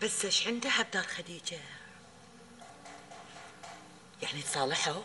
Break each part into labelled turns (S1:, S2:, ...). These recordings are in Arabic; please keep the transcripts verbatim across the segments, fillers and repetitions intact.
S1: بس ايش عندها بدار خديجة؟ يعني تصالحوا؟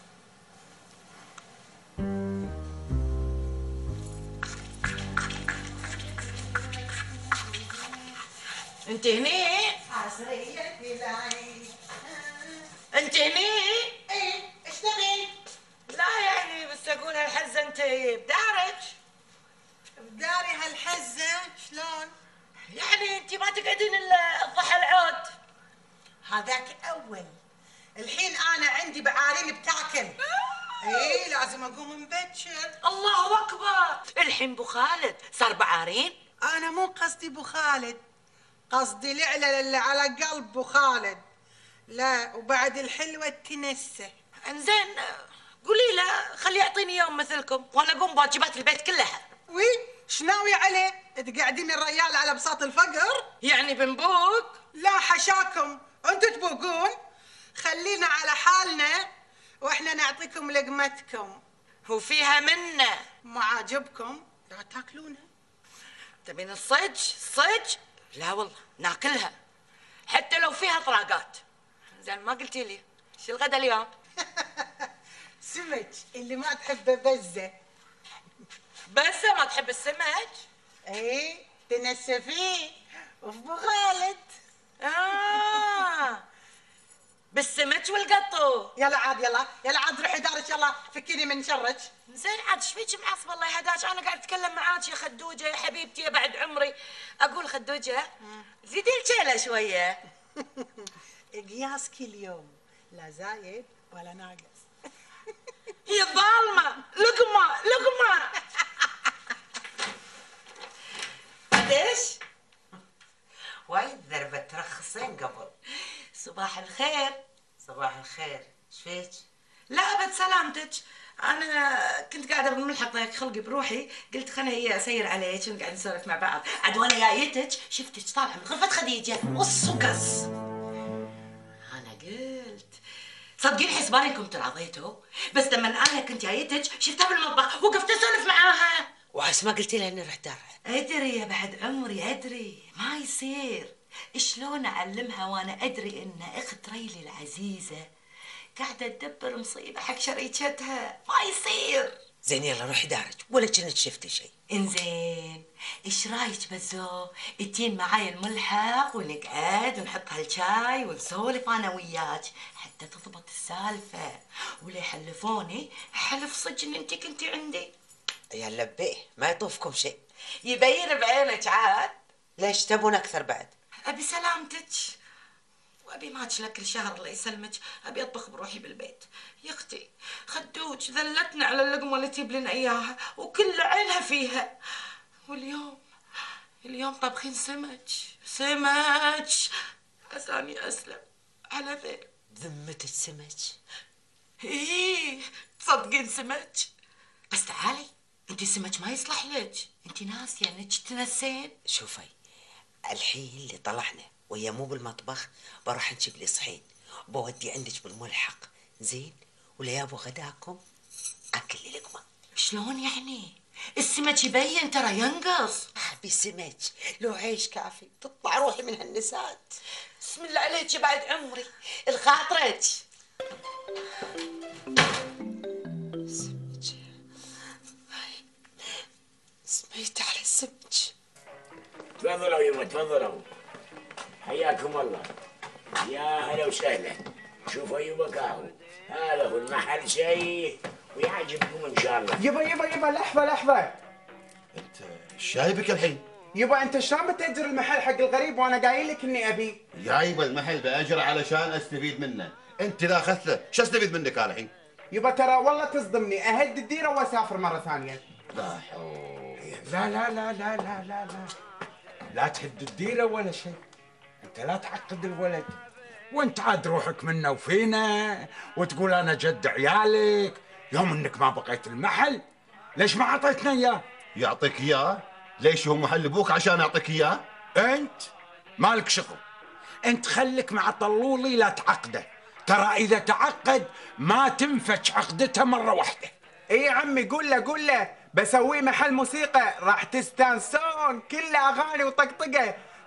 S1: انت هني؟
S2: حصريتي العين.
S1: انت هني؟
S2: ايه ايش تبي؟
S1: لا يعني بس اقول هالحزة انت بدارك؟
S2: بداري هالحزة شلون؟
S1: يعني انت ما تقعدين الا الضحى العود.
S2: هذاك اول. الحين انا عندي بعارين بتاكل. ايه لازم اقوم مبكر.
S1: الله اكبر، الحين بو خالد صار بعارين؟
S2: انا مو قصدي بو خالد، قصدي العلل اللي على قلب بو خالد. لا وبعد الحلوة تنسه.
S1: انزين قولي له خليه يعطيني يوم مثلكم وانا اقوم بواجبات البيت كلها.
S2: وي شناوي عليه؟ تقعدين الريال على بساط الفقر؟
S1: يعني بنبوق؟
S2: لا حشاكم، انتوا تبوقون. خلينا على حالنا واحنا نعطيكم لقمتكم.
S1: وفيها منه.
S2: ما عاجبكم لا تاكلونها.
S1: تبين الصج؟ الصج؟ لا والله ناكلها حتى لو فيها طلاقات. زين ما قلتي لي شو الغدا اليوم؟
S2: سمك اللي ما تحبه بزه.
S1: بس ما تحب السمك؟
S2: ايه تنسفيه وفي بو خالد.
S1: اه بالسمك والقطو.
S2: يلا عاد يلا يلا عاد روحي دارك، يلا فكيني من شرك.
S1: زين عاد ايش فيك معصبه الله يهداك؟ انا قاعد اتكلم معاك يا خدوجه يا حبيبتي يا بعد عمري. اقول خدوجه زيدي الجيله شويه.
S2: قياسك اليوم لا زايد ولا ناقص.
S1: يا ظالمه لقمه لقمه. قديش؟
S3: وايد ذربة ترخصين قبل.
S1: صباح الخير.
S3: صباح الخير، ايش فيك؟
S1: لا ابد سلامتك، انا كنت قاعده بالملحق ضيق خلقي بروحي، قلت خليني اسير عليك ونقعد نسولف مع بعض. عاد وانا جايتك شفتك طالعه من غرفه خديجه قص وقص. انا قلت صدقين حسباني انكم تراضيتوا، بس لما انا كنت جايتك شفتها بالمطبخ وقفت اسولف معاها.
S3: وعس ما قلتي لها اني رحت دارها.
S1: ادري يا بعد عمري ادري ما يصير. شلون اعلمها وانا ادري ان اخت ريلي العزيزه قاعده تدبر مصيبه حق شريكتها، ما يصير.
S3: زين يلا روحي دارك ولا كنت شفتي شيء.
S1: انزين ايش رايك بزو تجين معاي الملحق ونقعد ونحط هالشاي ونسولف انا وياك حتى تضبط السالفه، ولا يحلفوني حلف صدق ان انت كنتي عندي.
S3: يا لبيه ما يطوفكم شيء.
S1: يبين بعينك عاد.
S3: ليش تبون اكثر بعد؟
S1: ابي سلامتك وابي ماك لك الشهر الله يسلمك، ابي اطبخ بروحي بالبيت. يا اختي خدوج ذلتنا على اللقمه اللي تجيب لنا اياها وكل عينها فيها، واليوم اليوم طابخين سمك سمك عساني اسلم على ذيل.
S3: بذمتك سمك؟
S1: ايه تصدقين سمك، بس تعالي انت السمك ما يصلح لك، انت ناسيه انك تنسين.
S3: شوفي الحين اللي طلعنا ويا مو بالمطبخ بروح نجيب لي صحين وبودي عندك بالملحق زين، ولا يابو غداكم اكل لي لقمه.
S1: شلون يعني؟ السمك يبين ترى ينقص.
S3: ابي سمك لو عيش كافي تطلع روحي من هالنسات.
S1: بسم الله عليك يا بعد عمري الخاطرك.
S3: سمك سميت على السمك.
S4: تفضلوا يما تفضلوا، حياكم الله. يا هلا وسهلا. شوفوا يما قهوة، هذا هو المحل شيء ويعجبكم ان شاء الله.
S5: يبا يبا يبا لحظة لحظة.
S6: انت ايش جايبك الحين؟
S5: يبا انت شلون بتأجر المحل حق الغريب وانا قايل لك اني ابي؟
S6: جايب المحل باجره علشان استفيد منه، انت اذا اخذته شو استفيد منك انا الحين؟
S5: يبا ترى والله تصدمني، اهد الديره واسافر مرة ثانية.
S6: لا حول.
S5: لا لا لا لا لا لا لا لا تهد الديره ولا شيء، انت لا تعقد الولد، وانت عاد روحك منا وفينا وتقول انا جد عيالك يوم انك ما بقيت المحل، ليش ما اعطيتنا اياه؟
S6: يعطيك اياه؟ ليش هو محل ابوك عشان يعطيك اياه؟
S5: انت مالك شغل، انت خليك مع طلولي لا تعقده، ترى اذا تعقد ما تنفك عقدته مره واحده. اي يا عمي قول له قول له بسوي محل موسيقى راح تستانسون، كله اغاني وطقطقه،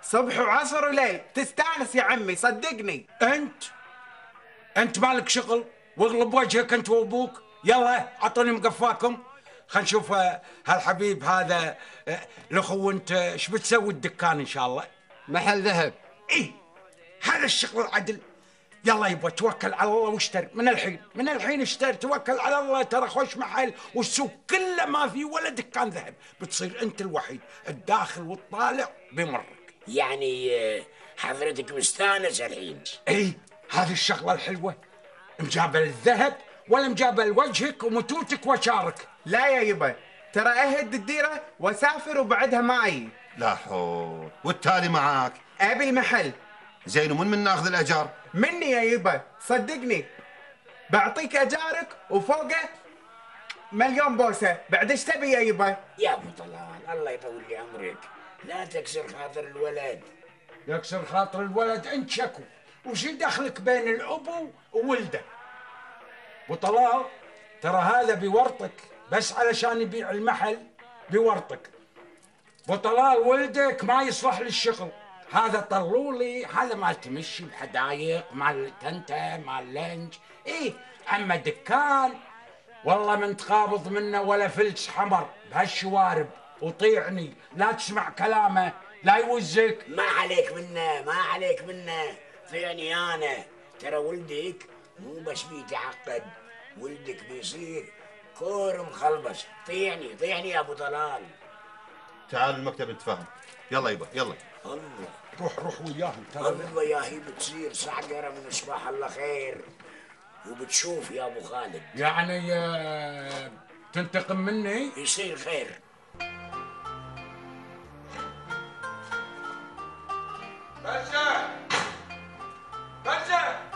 S7: صبح وعصر وليل تستانس يا عمي صدقني.
S5: انت انت مالك شغل واغلب وجهك انت وابوك. يلا اعطوني مقفاكم خلينا نشوف هالحبيب هذا الاخو. انت ايش بتسوي الدكان ان شاء الله؟
S7: محل ذهب.
S5: ايه هذا الشغل العدل. يلا يبا توكل على الله واشتري من الحين، من الحين اشتري توكل على الله. ترى خوش محل والسوق كله ما في ولا دكان ذهب، بتصير انت الوحيد الداخل والطالع بمرك.
S4: يعني حضرتك مستانس الحين؟
S5: ايه هذه الشغله الحلوه، مجابه الذهب ولا مجابه لوجهك ومتوتك وشارك.
S7: لا يا يبا ترى اهد الديره واسافر وبعدها معي.
S6: لا حول. والتالي معاك؟
S7: ابي المحل.
S6: زين ومن من ناخذ الاجار؟
S7: مني يا يبا صدقني، بعطيك اجارك وفوقه مليون بوسه. بعد ايش تبي يا يبا؟
S4: يا ابو طلال الله يطول لي عمرك، لا تكسر خاطر الولد.
S5: يكسر خاطر الولد انت شكو، وش دخلك بين الابو وولده؟ ابو طلال ترى هذا بورطك بس علشان يبيع المحل بورطك. ابو طلال ولدك ما يصلح للشغل، هذا طلولي، هذا مال تمشي بحدايق، مال تنته، مال لنج. ايه اما دكان والله من تقابض منه ولا فلس حمر بهالشوارب. وطيعني لا تسمع كلامه لا يوزك.
S4: ما عليك منه ما عليك منه، طيعني انا. ترى ولدك مو بس بيتعقد، ولدك بيصير كور مخلبص. طيعني طيعني يا ابو طلال.
S6: تعال المكتب نتفاهم. يلا يبا يلا.
S4: الله
S5: روح روح وياهم. ترى
S4: الله يا هي بتصير صعقره من صباح الله خير. وبتشوف يا ابو خالد
S5: يعني آه، تنتقم مني؟
S4: يصير خير.
S5: بزة بزة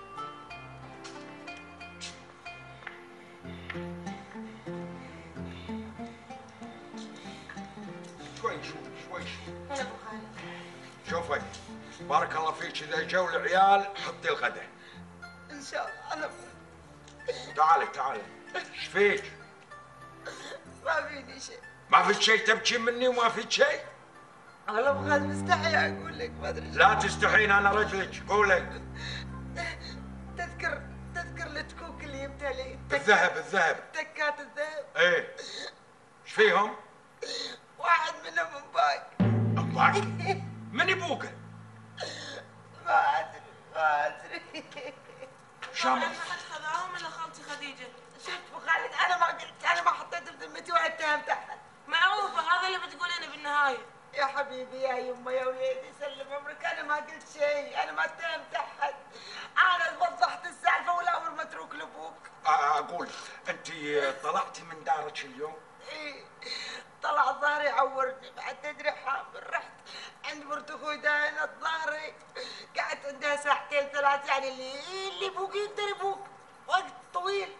S5: شوي شوي شوي
S2: هلا ابو خالد.
S5: شوفي بارك الله فيك، اذا جو العيال حطي الغداء
S2: ان شاء الله. انا
S5: تعالي تعالي. ايش فيك؟
S2: ما فيني شيء.
S5: ما فيك شيء تبكي مني وما فيك شيء؟
S2: انا ابو خالد مستحي اقول لك ما ادري.
S5: لا تستحين انا رجلك. قولي.
S2: تذكر تذكر التكوك اللي جبتها لي؟
S5: الذهب الذهب.
S2: تكات الذهب.
S5: ايه ايش فيهم؟
S2: واحد منهم انباق.
S5: انباق؟ من يبوقه؟
S2: ما ادري ما ادري.
S5: شام
S8: ما حد خذاهم الا خالتي خديجه.
S2: شفت ابو خالد انا ما قلت، انا ما حطيت بذمتي ولا اتهمت احد.
S8: معروفه هذا اللي بتقولينه بالنهايه.
S2: يا حبيبي يا يمه يا وليدي سلم عمرك، انا ما قلت شيء، انا ما اتهمت احد. انا وضحت السالفه والامر متروك لابوك.
S5: اقول انت طلعتي من دارك اليوم؟
S2: ايه طلع ظهري عورني. بعد تدري حامل، رحت عند مرت اخوي داينة ظهري، قعدت عندها ساعتين ثلاث، يعني اللي اللي يبوك يقدر يبوك وقت طويل.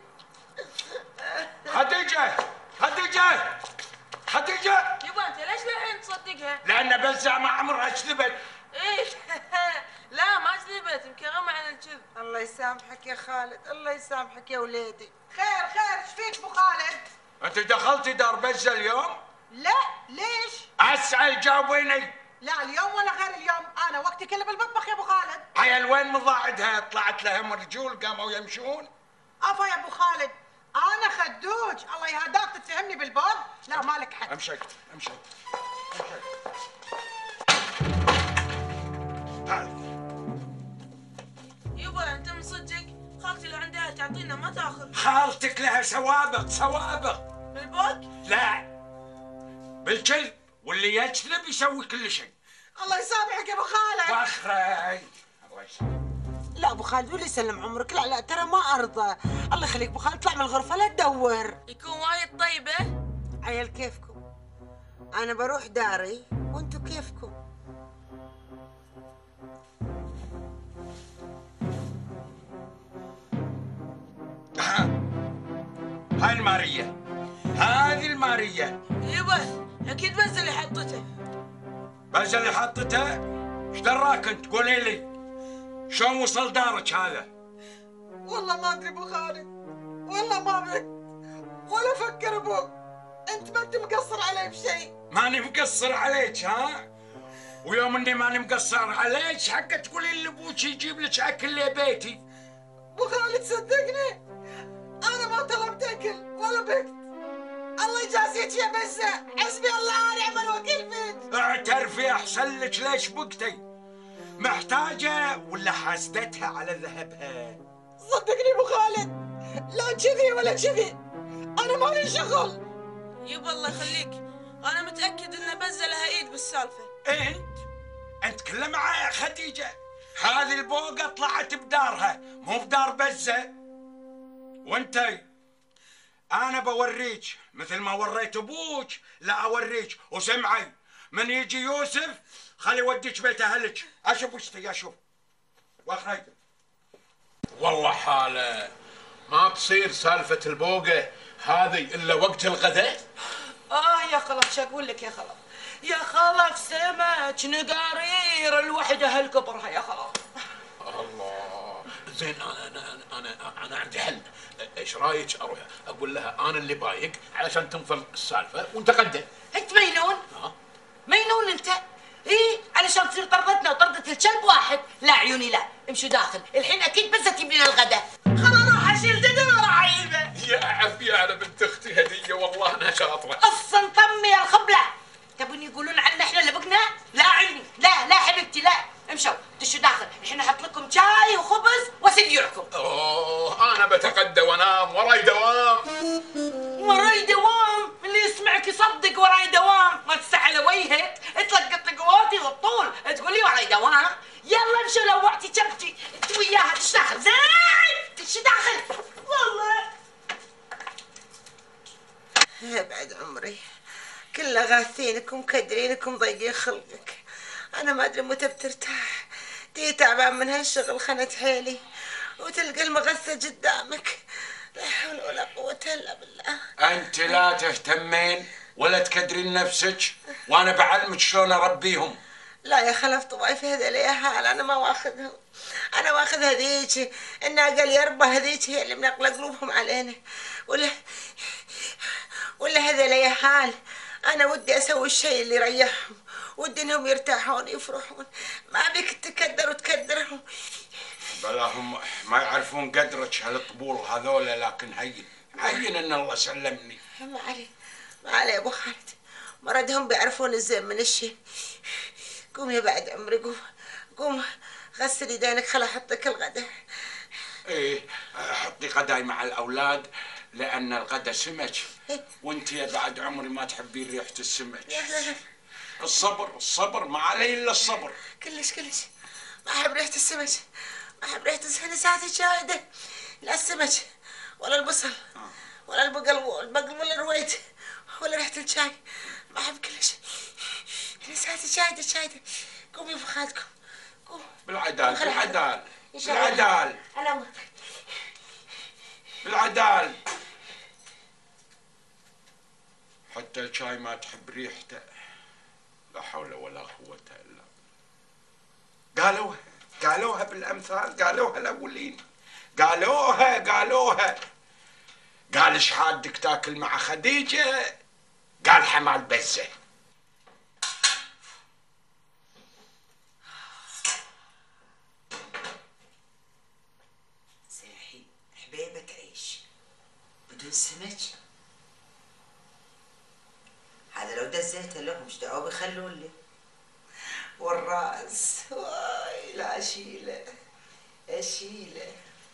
S5: خديجه خديجه خديجه.
S8: يبا انت ليش للحين تصدقها؟
S5: لان بزع ما عمرها كذبت.
S8: ايه لا ما كذبت، يمكن غمى عن الكذب.
S2: الله يسامحك يا خالد، الله يسامحك يا وليدي. خير خير ايش فيك ابو خالد؟
S5: انت دخلتي دار بزة اليوم؟
S2: لا ليش؟
S5: اسال جاوبيني.
S2: لا اليوم ولا غير اليوم، انا وقتي كله بالمطبخ يا ابو خالد.
S5: عيل وين مضاعدها؟ طلعت لهم رجول قاموا يمشون؟
S2: افا يا ابو خالد انا خدوج، الله يهداك تتهمني بالباب؟ لا مالك حق.
S5: امشي امشي امشي. تعال.
S8: يبا انت من صدقك خالتي لو عندها تعطينا ما تاخذ.
S5: خالتك لها سوابق سوابق.
S8: بالبوك؟
S5: لا بالكذب، واللي يكذب يسوي كل شيء.
S2: الله يسامحك يا ابو خالد.
S5: واخري الله يسامحك.
S2: لا ابو خالد ولا يسلم عمرك، لا لا ترى ما ارضى. الله يخليك ابو خالد اطلع من الغرفه لا تدور.
S8: يكون وايد طيبه.
S2: عيال كيفكم، انا بروح داري وانتم كيفكم.
S5: هاي المارية، هذه المارية.
S8: يبا اكيد بس اللي حطته.
S5: بس اللي حطتها؟ ايش دراك انت؟ قولي لي شلون وصل دارك هذا؟
S2: والله ما ادري ابو خالد، والله ما بك ولا فكر ابوك. انت ما انت مقصر علي بشيء.
S5: ماني مقصر عليك ها؟ ويوم اني ماني مقصر عليك حق تقولي اللي ابوك يجيب لك اكل لبيتي.
S2: ابو خالد صدقني انا ما طلبت اكل ولا بكت. الله يجازيك يا بزه، حسبي الله ونعم الوكيل فيك.
S5: اعترفي احسن لك ليش بقتي؟ محتاجه ولا حاسدتها على ذهبها؟
S2: صدقني ابو خالد لا كذي ولا كذي، انا مالي شغل.
S8: يبا الله يخليك، انا متاكد ان بزه لها ايد بالسالفه.
S5: انت انت كله معايا خديجه، هذه البوقه طلعت بدارها مو بدار بزه. وانتي انا بوريك مثل ما وريت ابوك، لا اوريك. وسمعي من يجي يوسف خلي يوديك بيت اهلك. اشوف وش تبي اشوف واخرج.
S9: والله حاله ما تصير سالفه البوقه هذه الا وقت الغداء.
S1: اه يا خلف شو اقول لك يا خلف، يا خلف سمك نقارير الوحده هالكبرها يا خلف.
S9: الله زين، انا انا انا انا عندي حل. ايش رايك اروح اقول لها انا اللي بايق علشان تنفض السالفه ونتغدى؟
S1: انت مجنون؟
S9: ها؟
S1: مجنون انت؟ ايه علشان تصير طردتنا وطردة الكلب واحد. لا عيوني لا، امشوا داخل الحين اكيد بس تجيب لنا الغداء. خلاص راح اشيل ددن وراح اجيبه.
S9: يا عافيه على بنت اختي هديه، والله انها شاطره.
S1: اصلا طمي يا الخبله. تبون يقولون عنا احنا اللي بقنا؟ لا عيني لا لا حبيبتي لا. امشوا دشوا داخل الحين احط لكم شاي وخبز واسقيعكم.
S9: اوه انا بتغدى وانام، وراي دوام.
S1: وراي دوام؟ اللي يسمعك يصدق وراي دوام. ما تستحي وجهك تلقط قواتي والطول تقول لي وراي دوام. يلا امشوا لوعتي كبتي انت وياها. دش داخل زين دش داخل والله.
S2: بعد عمري كله غاثينك ومكدرينك ومضيقين خلقك. انا ما ادري متى بترتاح. تي تعبان من هالشغل خنت حيلي وتلقى المغثة قدامك. لا حول ولا قوة الا بالله.
S5: انت لا تهتمين ولا تكدرين نفسك، وانا بعلمك شلون اربيهم.
S2: لا يا خلف طوايف هذول يا حال انا ما واخذهم. انا واخذ هذيك الناقه اليربه هذيك هي اللي منقله قلوبهم علينا. ولا ولا هذول يا حال انا ودي اسوي الشيء اللي يريحهم، ودي انهم يرتاحون يفرحون. ما بيك تكدر وتكدرهم.
S5: بلاهم ما يعرفون قدرك هالطبول هذول، لكن هين هين ان الله سلمني.
S2: ما علي ما علي يا ابو خالد، مرضهم بيعرفون الزين من الشيء. قوم يا بعد عمري قوم قوم غسل يدينك خل احطك الغداء.
S5: ايه حطي غداي مع الاولاد لان الغدا سمك، وانت يا بعد عمري ما تحبين ريحه السمك. الصبر الصبر ما علي الا الصبر.
S2: كلش كلش ما احب ريحه السمك، ما احب ريحه السمك ساعتي شاهده. لا السمك ولا البصل ولا البقل البقل ولا الرويد ولا ريحه الشاي، ما احب كلش. ساعتي شاهده شاهده. قومي ابو خالدكم قوم.
S5: بالعدال بالعدال
S2: ان شاء الله
S5: بالعدال
S2: انا
S5: بالعدال. حتى الشاي ما تحب ريحته. لا حول ولا قوة الا بالله. قالوها قالوها بالامثال، قالوها الاولين، قالوها قالوها. قال ايش حادك تاكل مع خديجة؟ قال حمال بزة.
S3: ساحي حبيبة تعيش بدون سمك. هذا لو دزيته لهم ايش دعوه بيخلون لي. والراس واي لا اشيله اشيله.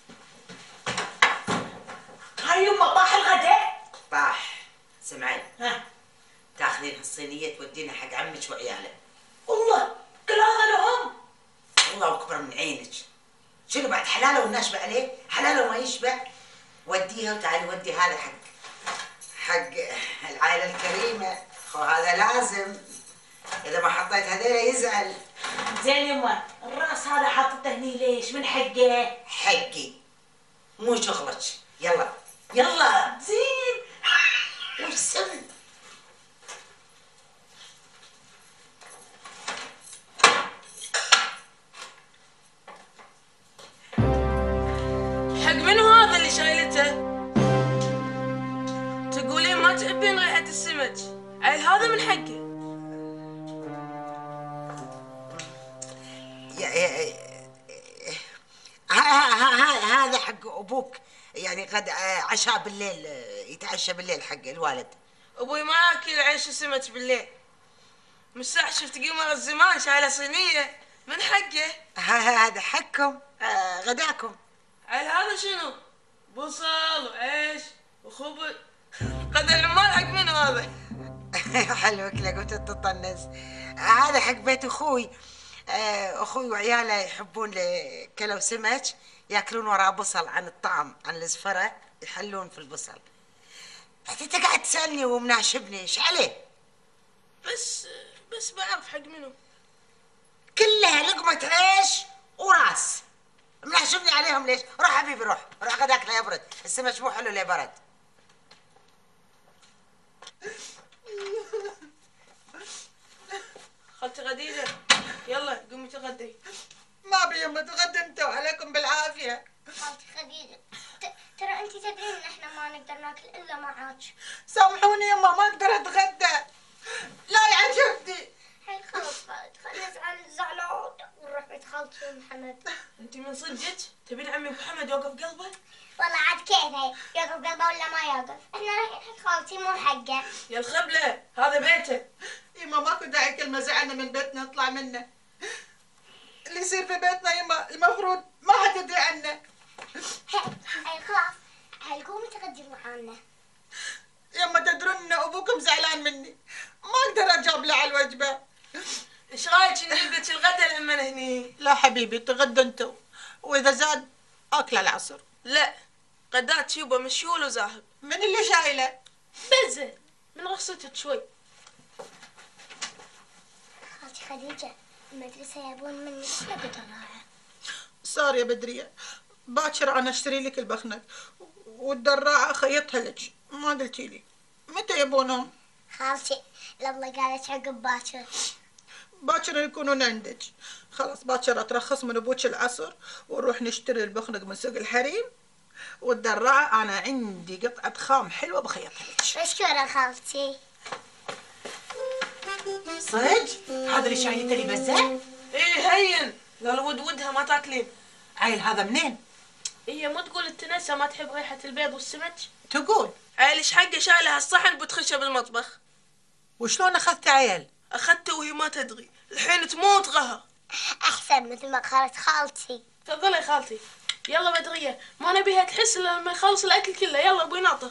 S1: هاي يما طاح الغداء.
S3: طاح. سمعي
S1: ها
S3: تاخذين الصينيه تودينها حق عمك وعياله.
S1: والله كل هذا لهم.
S3: الله اكبر من عينك. شنو بعد حلاله والناشبه عليه؟ حلاله وما يشبع. وديها وتعالي ودي هذا حق حق العائله الكريمه. وهذا لازم، اذا ما حطيت هذيلا يزعل.
S1: زين يما الراس هذا حاطته هني ليش؟ من حقه؟
S3: حقي مو شغلك. يلا يلا
S1: زين
S3: وارسم.
S8: حق منو هذا اللي شايلته؟ تقولين ما تحبين ريحة السمك، عيل هذا من حقه.
S3: هذا حق ابوك، يعني غد عشاء بالليل، يتعشى بالليل حق الوالد.
S8: ابوي ما اكل عيش وسمك بالليل. من ساعة شفت قمر الزمان شايله صينيه من حقه.
S3: هذا حقكم غداكم.
S8: عيل هذا شنو؟ بصل وعيش وخبز. غدا العمال حق منو هذا؟
S3: حلوك لك وتتطنز. هذا حق بيت اخوي. اخوي وعياله يحبون كلو سمك، ياكلون وراه بصل عن الطعم، عن الزفره يحلون في البصل. انت قاعد تسالني ومناشبني، ايش عليه؟
S8: بس بس بعرف حق منو.
S3: كلها لقمه عيش وراس، مناشبني عليهم ليش؟ روح حبيبي روح، روح غداك لا يبرد، السمك مو حلو لا برد.
S8: خالتي غديرة يلا قومي تغدي.
S2: ما ابي يما تغدي انت وعليكم بالعافيه.
S10: خالتي خديجه ترى انت تدرين ان احنا ما نقدر ناكل الا معاك.
S2: سامحوني يما ما اقدر اتغدى، لا يعجبني.
S10: هاي خلاص خلينا نزعل الزعلان ونروح بيت خالتي ومحمد.
S8: انت من صدقك تبين عمي محمد يوقف قلبه؟
S10: والله عاد كيفه يوقف قلبه ولا ما يوقف، احنا رايحين حق خالتي مو حقه.
S8: يا الخبله هذا بيته.
S2: يما ماكو داعي كل ما زعلنا من بيتنا نطلع منه. اللي يصير في بيتنا يما المفروض ما حد يدري عنه.
S10: هاي خلاص هاي قومي تغدي معانا.
S2: يما تدرون ان ابوكم زعلان مني، ما اقدر اجاوب له على الوجبه.
S8: ايش رايك نجيب لك الغدا لما هني؟
S2: لا حبيبي تغدى انتو، واذا زاد اكل العصر.
S8: لا غدات يوبا مشيول وزاهب.
S2: من اللي شايله؟
S8: بزه من رخصتك شوي.
S10: خالتي خديجه المدرسه يبون مني احلى بدراعه.
S2: صار يا بدريه، باكر انا اشتري لك البخنك والدراعه خيطها لك، ما قلتي لي متى يبونهم؟
S10: خالتي الله قالت عقب باكر.
S2: باكر يكونون عندك. خلاص باكر اترخص من ابوك العصر ونروح نشتري البخنق من سوق الحريم، والدراعه انا عندي قطعه خام حلوه بخيطها لك.
S10: مشكوره خالتي.
S1: صدق؟ هذا اللي شايلته لي بزه؟
S8: ايه هين لا الود ودها ما تاكلين.
S1: عيل هذا منين؟
S8: هي مو تقول التنسه ما تحب ريحه البيض والسمك؟
S1: تقول
S8: عيل ايش حقه شايله هالصحن بتخشه بالمطبخ.
S1: وشلون اخذت عيل؟
S8: اخذته وهي ما تدري، الحين تموت غها.
S10: احسن مثل ما قالت خالتي.
S8: تفضلي يا خالتي. يلا بدريه ما نبيها تحس الا لما يخلص الاكل كله. يلا ابوي ناطر.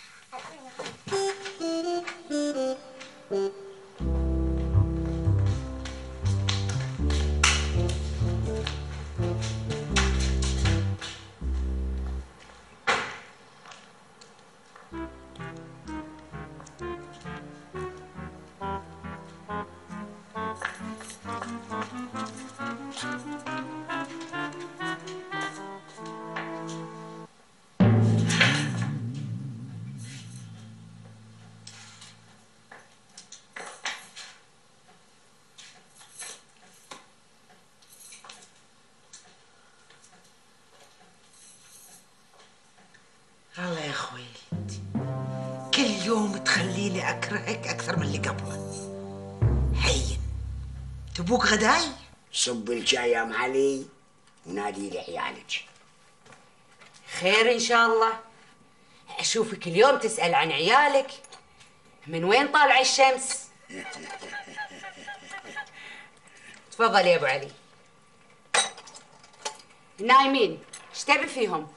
S3: الله يا اخوي كل يوم تخليني اكرهك اكثر من اللي قبله. هين تبوك غداي؟
S4: صب الشاي يا ام علي ونادي لي عيالك.
S11: خير ان شاء الله. اشوفك اليوم تسال عن عيالك. من وين طالع الشمس؟ تفضل يا ابو علي. نايمين ايش تبي فيهم؟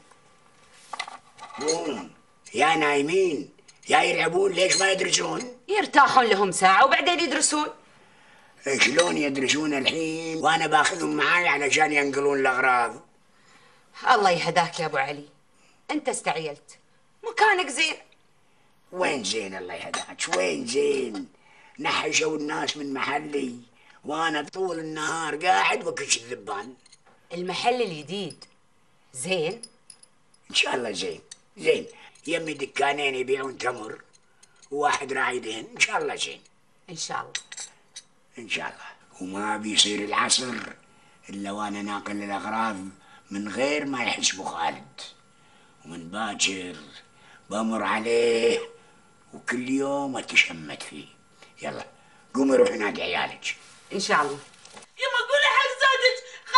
S4: قوم يا نايمين يا يلعبون، ليش ما يدرسون؟
S11: يرتاحون لهم ساعة وبعدين يدرسون.
S4: شلون يدرسون الحين وانا باخذهم معاي علشان ينقلون الاغراض؟
S11: الله يهداك يا ابو علي، انت استعيلت، مكانك زين.
S4: وين زين الله يهداك؟ وين زين؟ نحشوا الناس من محلي وانا طول النهار قاعد وكش الذبان.
S11: المحل الجديد زين؟
S4: ان شاء الله زين زين. يمي دكانين يبيعون تمر وواحد راعي دين، ان شاء الله زين.
S11: ان شاء الله
S4: ان شاء الله. وما بيصير العصر الا وانا ناقل الاغراض من غير ما يحس ابو خالد، ومن باكر بمر عليه وكل يوم اتشمت فيه. يلا قومي روحي نادي عيالك.
S11: ان شاء الله.
S8: يما قولي حق زوجك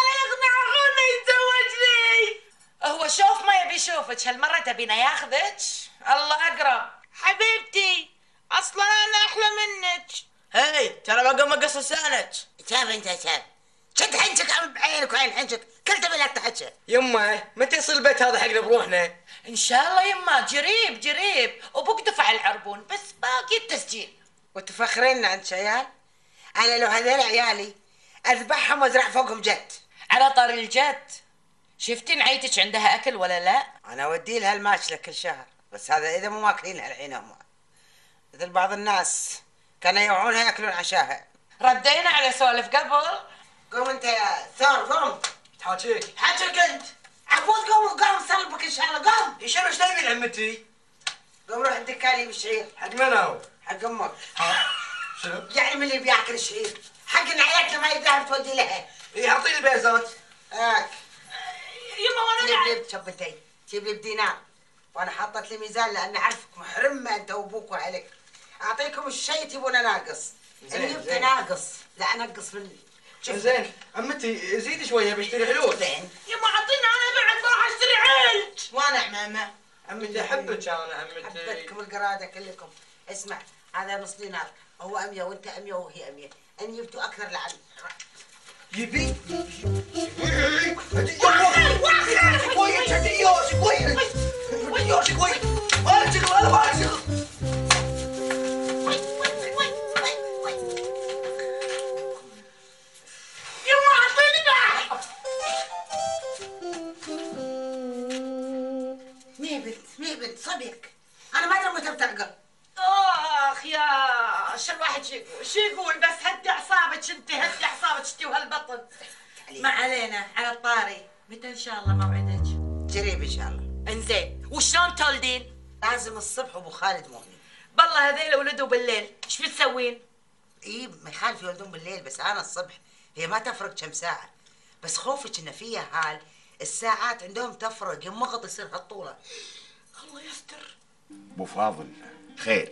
S1: نشوفك هالمرة تبينا ياخذك الله أقرب.
S8: حبيبتي اصلا انا احلى منك.
S2: هي ترى بقى مقص لسانك.
S3: شاف انت شاف شد حنشك عم بعينك وعين حنشك كل تبي لك تحكي.
S2: يمه متى يصير البيت هذا حقنا بروحنا؟
S1: إن شاء الله يما جريب جريب وبوك دفع العربون بس باقي التسجيل.
S3: وتفخرين عند عيال؟ انا لو هذول عيالي اذبحهم وازرع فوقهم جد.
S1: على طار الجد شفتي نعيتك عندها أكل ولا لا؟
S3: انا اودي لها الماكله كل شهر بس هذا اذا مو ماكلينها الحين هم مثل بعض الناس كانوا يوعونها ياكلون عشاها.
S1: ردينا على سوالف قبل.
S3: قوم انت يا ثور قوم.
S2: تحاكيك
S3: حاجك انت عبود قوم قوم صلبك ان شاء الله قوم.
S2: شنو ايش تبين عمتي؟
S3: قوم روح الدكالي بالشعير.
S2: حق من هو؟
S3: حق امك.
S2: شنو؟
S3: يعني من اللي بياكل الشعير حق عيالك ما يقدر تودي لها.
S2: اي اعطيني البيزات.
S3: هاك
S1: يما وانا
S3: جيب
S1: قاعد.
S3: لي بشبتين جيب لي بدينار وانا حاطت لي ميزان لان اعرفك محرمه انت وابوك واهلك. اعطيكم الشيء تبونه ناقص.
S2: زين،
S3: اللي جبته
S2: زين.
S3: ناقص لا انقص من
S2: زين عمتي زيدي شويه بشتري حلول.
S3: زين
S1: يما عطينا انا بعد بروح اشتري عيلج.
S3: وانا عمامه
S2: عمتي احبك انا عمتي.
S3: حبتكم القراده كلكم. اسمع هذا نص دينار هو مية وانت مية وهي مية ان جبتوا اكثر لعن
S2: يبي كويس يوش كويس يوش كويس ما شغل انا ما شغل.
S1: يما عطيني بعد.
S3: مية بنت مية بنت صبيك انا ما ادري متى بتعقل.
S1: اخ يا شو الواحد شو يقول شو يقول بس هدي اعصابك انت هدي اعصابك انت وهالبطن. ما علينا على الطاري متى ان شاء الله موعدك؟
S3: قريب ان شاء الله.
S1: انزين وشلون تولدين؟
S3: لازم الصبح ابو خالد مو هني.
S1: بالله هذيل ولدوا بالليل ايش بتسوين؟
S3: اي ما يخالف يولدون بالليل بس انا الصبح هي ما تفرق كم ساعه بس خوفك ان فيها حال الساعات عندهم تفرق يمغط يصير هالطوله.
S1: الله يستر.
S5: ابو فاضل
S4: خير.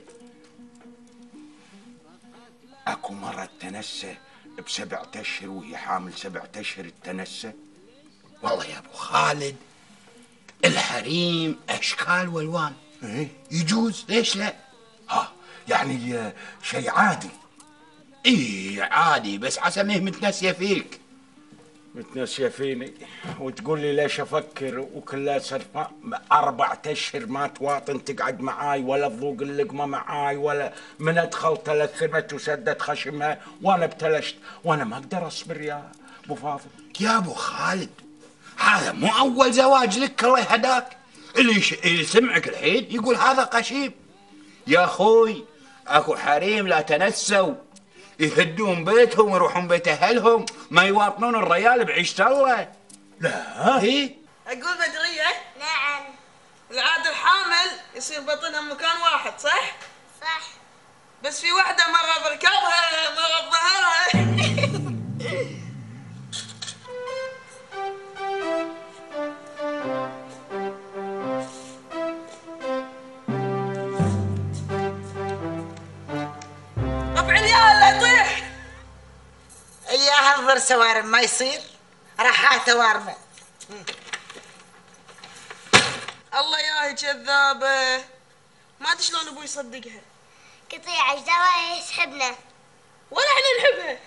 S5: اكو مرة تنسى بسبعة اشهر وهي حامل سبعة اشهر التنسى.
S4: والله يا ابو خالد الحريم اشكال والوان.
S5: ايه
S4: يجوز ليش لا؟
S5: ها يعني آه، شيء عادي.
S4: ايه عادي بس عسى ما هي متنسيه فيك.
S5: متنسية فيني وتقول لي ليش افكر وكلها صرفة اربعة اشهر ما تواطن تقعد معاي ولا تذوق اللقمة معاي ولا من ادخل تلثمت وسدت خشمها وانا ابتلشت وانا ما اقدر اصبر يا ابو فاضل.
S4: يا ابو خالد هذا مو اول زواج لك الله يهداك. اللي, ش... اللي سمعك الحين يقول هذا قشيم. يا اخوي اكو حريم لا تنسوا يهدون بيتهم ويروحون بيت اهلهم ما يواطنون الريال بعيشة الله.
S5: لا
S4: هي
S8: اقول بدريه.
S10: نعم
S8: العادة الحامل يصير بطنها مكان واحد صح؟
S10: صح.
S8: بس في واحدة مرة بركبها مرة بظهرها. رفع اليال لا يطيح.
S3: اللي اهضر سوارم ما يصير راحاته وارمه.
S8: الله ياهي كذابة ما ادري شلون ابوي يصدقها
S10: قطيع الزوايا يسحبنا
S8: ولا احنا نحبها.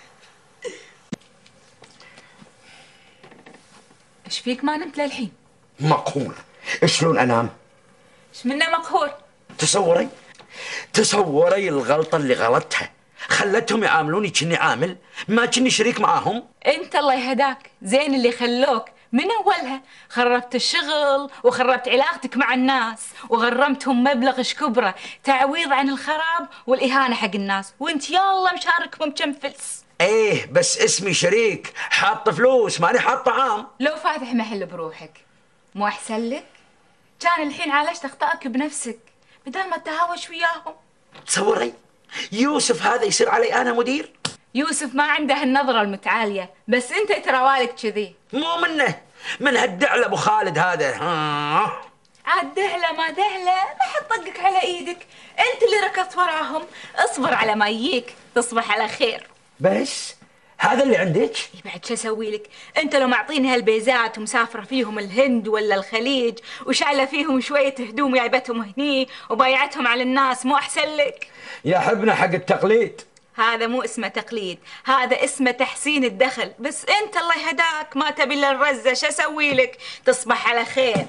S12: ايش فيك ما نمت للحين؟
S4: مقهور. شلون انام؟
S12: ايش منه مقهور؟
S13: تصوري تصوري الغلطة اللي غلطتها خلتهم يعاملوني كني عامل ما كني شريك معاهم.
S12: انت الله يهداك زين اللي خلوك من اولها خربت الشغل وخربت علاقتك مع الناس وغرمتهم مبلغ شكبره تعويض عن الخراب والاهانه حق الناس وانت يلا مشاركهم كم فلس.
S13: ايه بس اسمي شريك حاط فلوس ماني حاط طعام.
S12: لو فاتح محل بروحك مو احسن لك؟ كان الحين عالجت اخطائك بنفسك بدل ما تهاوش وياهم.
S13: تصوري يوسف هذا يصير علي انا مدير؟
S12: يوسف ما عنده النظره المتعاليه بس انت ترى والك كذي.
S13: مو منه من هالدعله ابو خالد هذا. ها
S12: عاد دهله ما دهله ما حد طقك على ايدك انت اللي ركضت وراهم. اصبر على ما يجيك تصبح على خير.
S13: بس هذا اللي عندك؟
S12: إيه بعد شو اسوي لك؟ انت لو معطيني هالبيزات ومسافره فيهم الهند ولا الخليج وشايله فيهم شويه هدوم جايبتهم هني وبايعتهم على الناس، مو احسن لك؟
S13: يا حبنا حق التقليد.
S12: هذا مو اسمه تقليد، هذا اسمه تحسين الدخل. بس انت الله يهداك ما تبي الا الرزه، شو اسوي لك؟ تصبح على خير.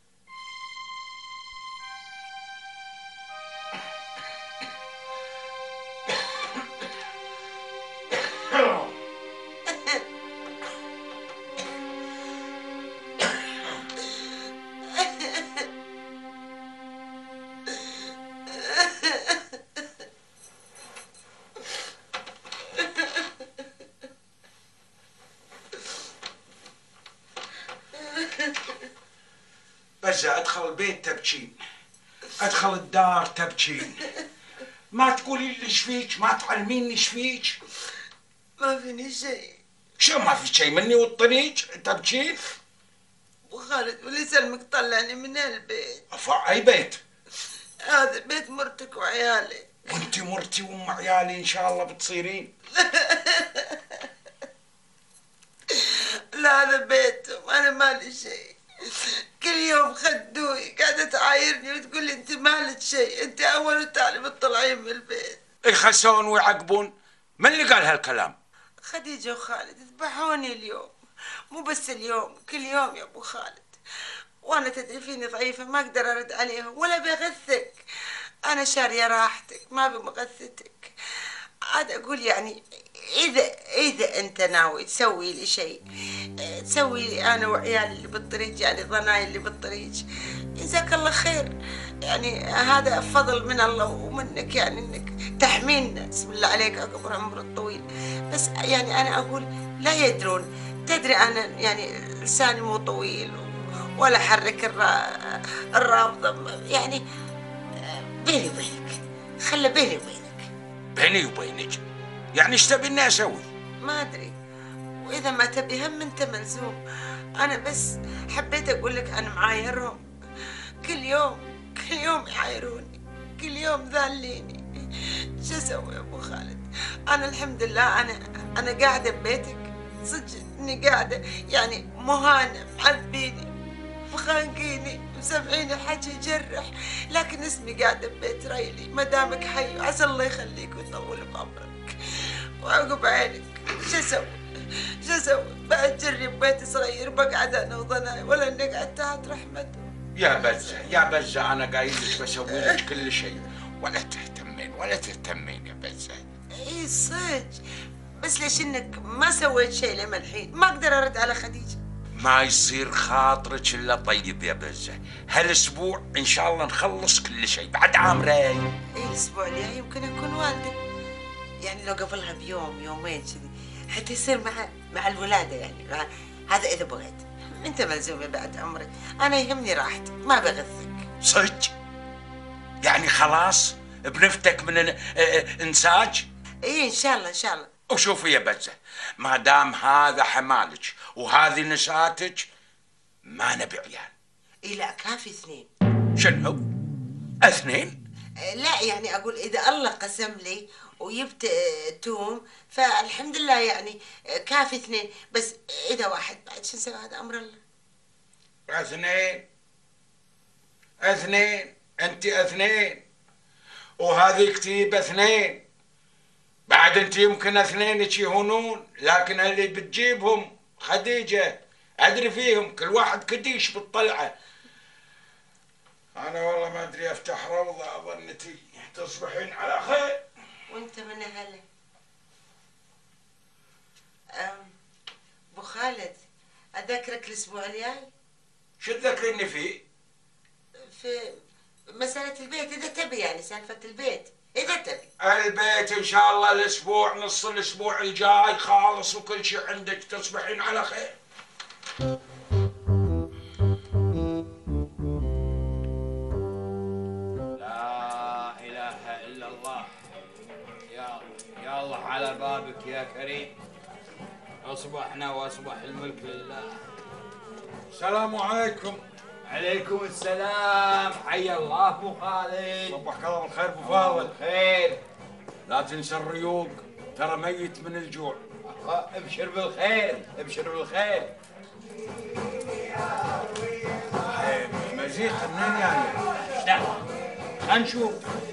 S5: بزة ادخل البيت تبكين، ادخل الدار تبكين، ما تقولي لي ايش فيك، ما تعلميني ايش فيك.
S2: ما فيني شيء.
S5: شو ما في شيء مني والطريق تبكين؟
S2: ابو خالد ولي سلمك طلعني من البيت.
S5: افا اي بيت؟
S2: هذا بيت مرتك وعيالي.
S5: وانت مرتي وام عيالي ان شاء الله بتصيرين.
S2: لا هذا بيتهم، انا مالي شيء. كل يوم خدوي قاعده تعايرني وتقول لي انت مالك شيء، انت اول وتالي بتطلعين من البيت.
S5: يخسون ويعقبون. من اللي قال هالكلام؟
S2: خديجه وخالد ذبحوني اليوم، مو بس اليوم، كل يوم يا ابو خالد. وانا تدري فيني ضعيفه ما اقدر ارد عليهم ولا بغثك. انا شاريه راحتك ما بمغثتك. عاد اقول يعني اذا اذا انت ناوي تسوي لي شيء تسوي لي انا وعيالي اللي بالطريق، يعني ضناي اللي بالطريق، جزاك الله خير. يعني هذا فضل من الله ومنك، يعني انك تحمينا. بسم الله عليك عقب العمر الطويل. بس يعني انا اقول لا يدرون. تدري انا يعني لساني مو طويل ولا حرك الرابضه، يعني بيني وبينك، خلى بيني وبينك.
S5: بيني وبينك؟ يعني ايش تبيني اسوي؟
S2: ما ادري، واذا ما تبي هم انت ملزوم. انا بس حبيت اقول لك انا معايرهم، كل يوم كل يوم يعايروني، كل يوم ذاليني. شو اسوي يا ابو خالد؟ انا الحمد لله انا انا قاعده ببيتك، صدق اني قاعده يعني مهانه، معذبيني مخانقيني مسمعيني حكي يجرح، لكن اسمي قاعده ببيت ريلي. ما دامك حي عسى الله يخليك ويطول بعمرك وعقب عينك. شو اسوي؟ شو اسوي؟ بعد جري ببيت صغير بقعد انا وضناي ولا نقعد تحت رحمته.
S5: يا بزة يا بزة انا قايل لك بسوي لك كل شيء، ولا تهتمين ولا تهتمين يا بزة.
S2: اي صدق، بس ليش انك ما سويت شيء لما الحين؟ ما اقدر ارد على خديجه.
S5: ما يصير خاطرك الا طيب يا بزة. هالاسبوع ان شاء الله نخلص كل شيء، بعد عام راي.
S2: اي الاسبوع الجاي يمكن اكون والده، يعني لو قبلها بيوم يومين كذي حتى يصير مع مع الولاده، يعني مع هذا اذا بغيت. انت ملزومه بعد عمرك، انا يهمني راحتك ما بغثك.
S5: صدق؟ يعني خلاص بنفتك من انساج؟
S2: اي ان شاء الله ان شاء الله.
S5: وشوفي يا بزة، ما دام هذا حمالك وهذه نساتك ما نبي عيال.
S2: اي لا كافي اثنين.
S5: شنو؟ اثنين؟
S2: لا يعني اقول اذا الله قسم لي وجبت توم فالحمد لله، يعني كافي اثنين. بس اذا واحد بعد شو نسوي؟ هذا امر الله.
S5: اثنين اثنين انت اثنين وهذه كتيبة اثنين. بعد انت يمكن اثنينك يهونون، لكن اللي بتجيبهم خديجة ادري فيهم كل واحد كديش بالطلعة. انا والله ما ادري افتح روضة اظنتي. تصبحين على خير.
S2: وانت من اهله. ابو خالد اذكرك الاسبوع الجاي.
S5: شو تذكرني فيه؟
S2: في مسألة البيت اذا تبي، يعني سالفة البيت اذا تبي.
S5: البيت ان شاء الله الاسبوع نص الاسبوع الجاي خالص وكل شيء عندك. تصبحين على خير.
S14: لا اله الا الله. يا يا الله على بابك يا كريم. اصبحنا واصبح الملك لله.
S5: السلام عليكم.
S14: عليكم السلام. حي الله ابو خالد.
S5: صبحك الله بالخير ابو فاضل.
S14: خير.
S5: لا تنسى الريوق، ترى ميت من الجوع.
S14: ابشر بالخير ابشر بالخير.
S5: مزيق منين يعني؟
S14: ايش دعوه؟ خلينا نشوف.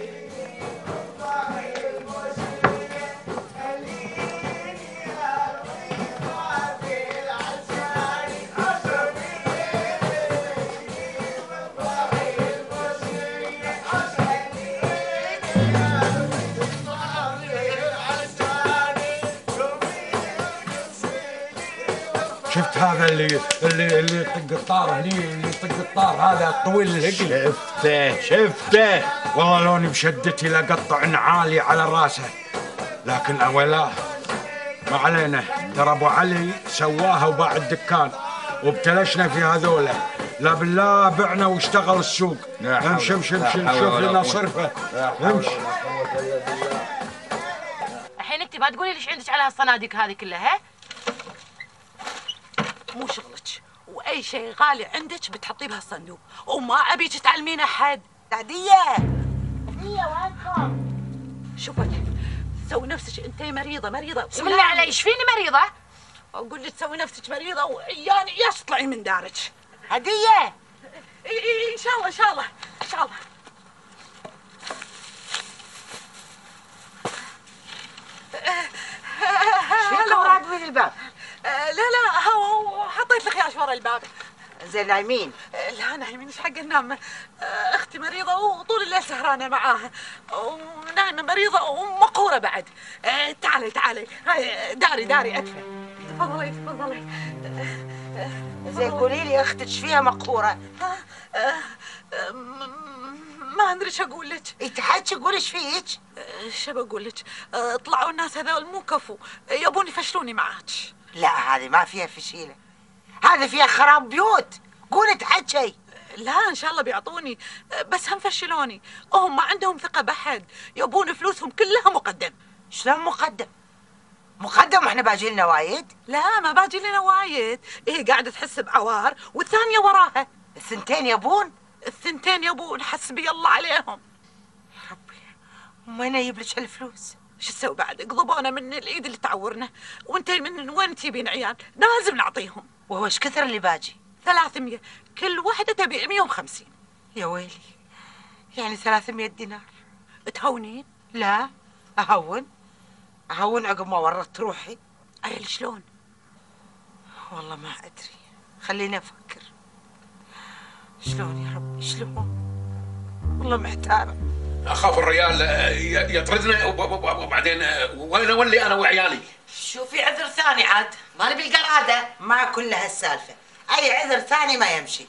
S5: شفت هذا اللي اللي اللي يطق الطار هني، اللي يطق الطار هذا الطويل الهقل؟
S14: شفته شفته
S5: والله لوني بشدتي لقطع نعالي على راسه، لكن اولا ما علينا، ترى ابو علي سواها وباع الدكان وابتلشنا في هذولا، لا بالله بعنا واشتغل السوق. امشي امشي امشي نشوف لنا صرفه. امشي.
S1: الحين انت ما تقولي ليش عندك على هالصناديق هذه كلها؟ ها؟ مو شغلك، واي شيء غالي عندك بتحطيه بهالصندوق، وما ابيك تعلمين احد.
S2: سعديه سعديه وينكم؟
S1: شوفك تسوي نفسك انت مريضه مريضه.
S12: بسم الله علي، ايش فيني مريضه؟
S1: اقول لك تسوي نفسك مريضه وياني ياش تطلعي من دارك.
S2: هديه.
S1: اي اي ان شاء الله ان شاء الله ان شاء الله.
S2: شو الأوراق من الباب؟
S1: لا لا هو حطيت الخياش ورا الباب.
S2: زين نايمين؟
S1: لا نايمين ايش حق ننام؟ اختي مريضه وطول الليل سهرانه معاها، ونايمه مريضه ومقهوره بعد. تعالي تعالي هاي داري داري ادفى. تفضلي تفضلي.
S2: زين قولي لي اختك ايش فيها مقهوره؟
S1: ما ادري ايش اقول لك.
S2: انت حاجه قولي ايش فيك؟
S1: شو بقول لك؟ طلعوا الناس هذول مو كفو، يبون يفشلوني معاك.
S2: لا هذه ما فيها فشيله، هذه فيها خراب بيوت. قولي تحكي.
S1: لا ان شاء الله بيعطوني، بس هم فشلوني، هم ما عندهم ثقه بحد، يبون فلوسهم كلها مقدم.
S2: شلون مقدم؟ مقدم واحنا باجي لنا وايد؟
S1: لا ما باجي لنا وايد، هي قاعده تحس بعوار والثانيه وراها.
S2: الثنتين يبون؟
S1: الثنتين يبون، حسبي الله عليهم.
S2: ربي وين اجيب لك هالفلوس؟
S1: شو تسوي بعد؟ قضبونا من الايد اللي تعورنا، وانت من وين تجيبين عيال؟ لازم نعطيهم.
S2: وهو ايش كثر اللي باجي؟
S1: ثلاثمية، كل واحدة تبيع مية وخمسين.
S2: يا ويلي، يعني ثلاثمية دينار.
S1: تهونين؟
S2: لا اهون اهون عقب ما ورطت روحي.
S1: عيل شلون؟
S2: والله ما ادري، خليني افكر. شلون يا ربي شلون؟ والله محتارة.
S9: اخاف الريال يطردنا وبعدين وين اولي انا وعيالي؟
S1: شوفي عذر ثاني عاد، ما نبي القرادة.
S2: ما كل هالسالفة، اي عذر ثاني ما يمشي.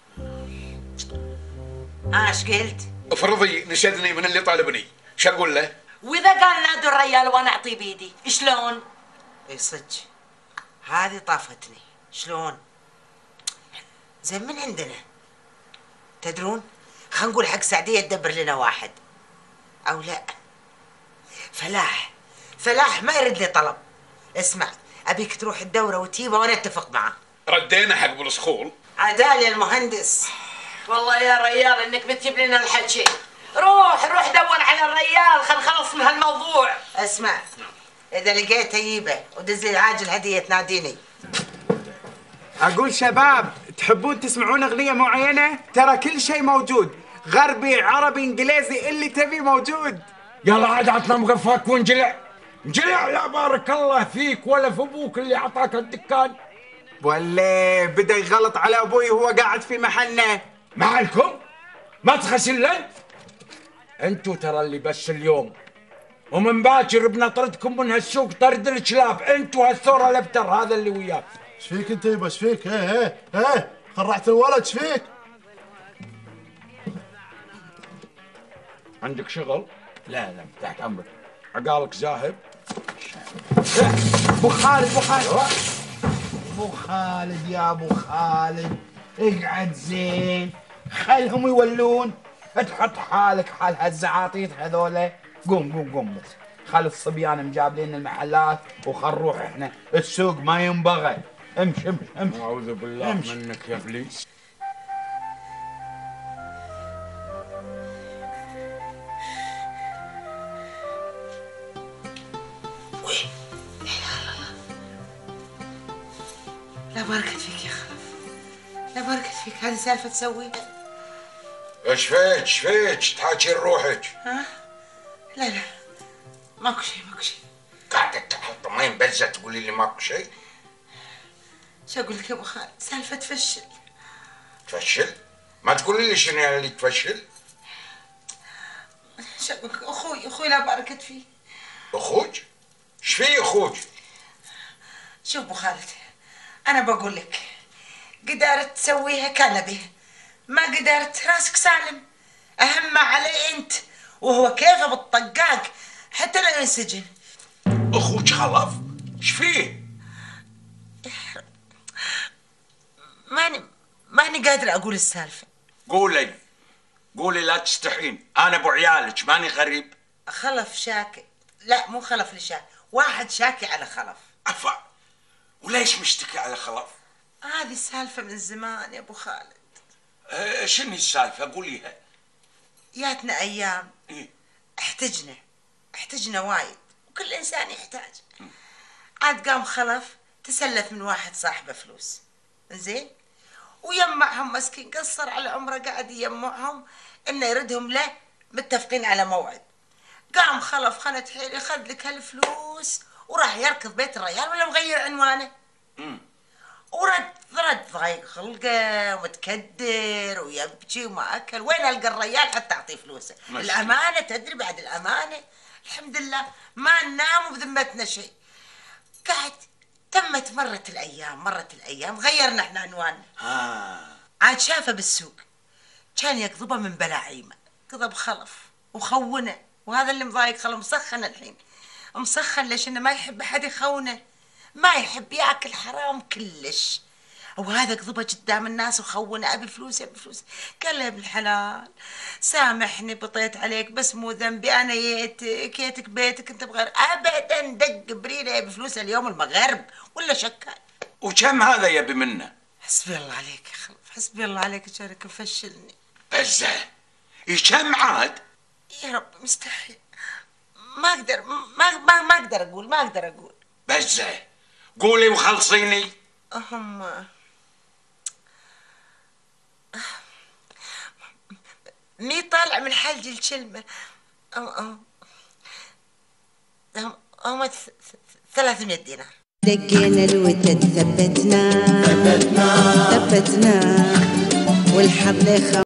S2: اه ايش قلت؟
S9: افرضي نشدني من اللي طالبني، شو اقول له؟
S1: واذا قال نادوا الريال وانا اعطيه بيدي، شلون؟
S2: اي صدق هذه طافتني. شلون؟ زين من عندنا تدرون؟ خلينا نقول حق سعدية تدبر لنا واحد، او لا فلاح فلاح ما يرد لي طلب. اسمع ابيك تروح الدورة وتجيبه وانا اتفق معه.
S9: ردينا حق بالسخول.
S2: عدالي المهندس.
S1: والله يا ريال انك بتجيب لنا الحكي. روح روح دور على الريال، خل نخلص من هالموضوع.
S2: اسمع اذا لقيته جيبه ودز لي عاجل هدية تناديني.
S7: اقول شباب تحبون تسمعون اغنية معينة؟ ترى كل شيء موجود، غربي عربي انجليزي اللي تبي موجود.
S5: يلا عاد عطنا مقفاك وانجلع انجلع. لا بارك الله فيك ولا في ابوك اللي اعطاك الدكان.
S7: ولا بدا يغلط على ابوي وهو قاعد في محلنا.
S5: معلكم ما تخسن لن انتو ترى اللي بس اليوم، ومن باكر بنطردكم من هالسوق طرد الكلاب. انتو هالثوره الابتر هذا اللي وياك.
S6: ايش فيك انت يبا؟ ايش فيك؟ ايه ايه ايه خرعت الولد. ايش فيك؟
S5: عندك شغل؟ لا لا تحت امرك. عقالك زاهب؟
S7: ابو خالد ابو خالد
S14: ابو خالد يا ابو خالد اقعد زين، خلهم يولون، تحط حالك حال هالزعاطيط هذولا. قوم قوم قوم بس، خل الصبيان مجابلين المحلات وخل نروح احنا، السوق ما ينبغى. امشي امشي امشي.
S5: اعوذ بالله
S14: امشي.
S5: منك يا ابليس.
S2: وين؟ لا لا لا
S3: لا بركة فيك يا خلف، لا بركة فيك، هذه سالفة تسويها.
S5: ايش فيك ايش فيك تحاكي روحك؟
S3: ها؟ لا لا ماكو شيء ماكو شيء.
S5: قاعدة تحط مي مبزة تقولي لي ماكو شيء؟
S3: شو اقول لك يا ابو خالد؟ سالفة تفشل.
S5: تفشل؟ ما تقولي لي شنو يعني اللي تفشل؟
S3: شو اقول لك؟ اخوي اخوي لا بركة فيه.
S5: اخوك؟ ايش في اخوك؟
S3: شوف ابو خالد، انا بقول لك قدرت تسويها كان بها، ما قدرت راسك سالم، اهم ما علي انت، وهو كيفه بالطقاق حتى لا ينسجن.
S5: اخوك خلف؟ ايش فيه؟
S3: ماني ماني قادره اقول السالفه.
S5: قولي قولي لا تستحين، انا ابو عيالك ماني غريب.
S3: خلف شاكي، لا مو خلف لشاكي، واحد شاكي على خلف.
S5: افا وليش مشتكي على خلف؟
S3: هذه السالفه من زمان يا ابو خالد.
S5: أه شنو السالفه قوليها.
S3: ياتنا ايام
S5: إيه؟
S3: احتجنا احتجنا وايد، وكل انسان يحتاج. عاد قام خلف تسلف من واحد صاحبه فلوس، زين، ويمعهم مسكين، قصر على عمره قاعد يجمعهم انه يردهم له متفقين على موعد. قام خلف خنت حيلي خذ لك هالفلوس وراح يركض بيت الريال ولا مغير عنوانه.
S5: امم
S3: ورد رد ضايق خلقه ومتكدر ويبكي وما اكل، وين القى الريال حتى اعطيه فلوسه؟ الامانه تدري بعد الامانه، الحمد لله ما ننام وبذمتنا شيء. قعد تمت مرت الايام مرت الايام غيرنا احنا عنواننا.
S5: ها
S3: عاد شافه بالسوق كان يقضبه من بلاعيمه، قضب خلف وخونه، وهذا اللي مضايق خلف، مسخن الحين مسخن ليش انه ما يحب احد يخونه، ما يحب ياكل حرام كلش، وهذا قضبه قدام الناس وخونه، ابي فلوس ابي فلوس. قال له يا ابن الحلال سامحني بطيت عليك بس مو ذنبي، انا جيتك جيتك بيتك انت بغير ابدا، دق بريله يبي فلوس اليوم المغرب ولا شكال.
S5: وكم هذا يبي منه؟
S3: حسبي الله عليك يا خلف، حسبي الله عليك، شارك مفشلني.
S5: بزه كم عاد؟
S3: يا رب مستحيل، ما اقدر ما ما ما اقدر اقول ما اقدر اقول.
S5: بزه قولي وخلصيني.
S3: هم مي طالع من حلج الكلمة. هم هم ثلاثمية دينار.
S15: دقينا الوتد ثبتنا ثبتنا ثبتنا والحظ